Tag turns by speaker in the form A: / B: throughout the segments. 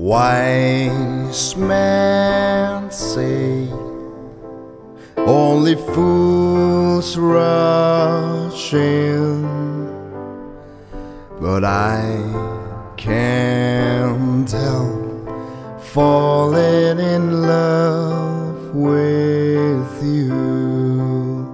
A: Wise men say only fools rush in, but I can't help falling in love with you.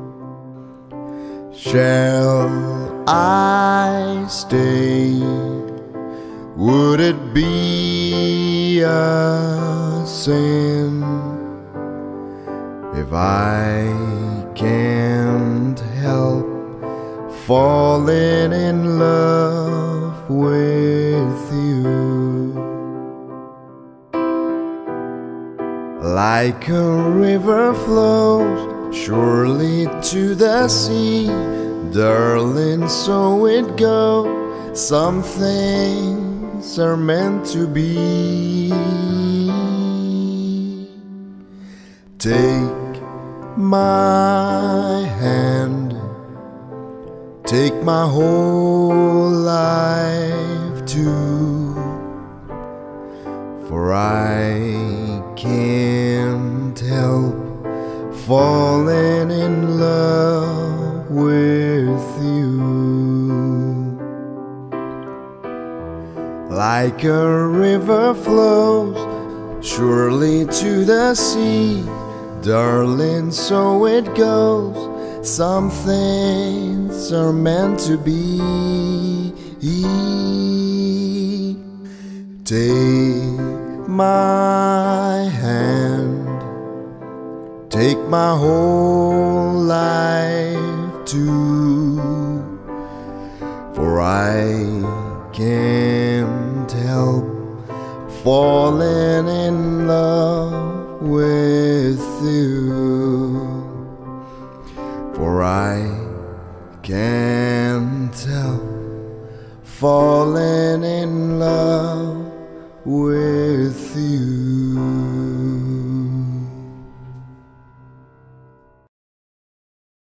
A: Shall I stay? Would it be a sin if I can't help falling in love with you? Like a river flows surely to the sea, darling, so it goes. Some things are meant to be. Take my hand, take my whole life too, for I can't help falling in love with you. Like a river flows surely to the sea, darling, so it goes. Some things are meant to be. Take my hand, take my whole life too, for I can't help falling in love with you, for I can't help falling in love with you.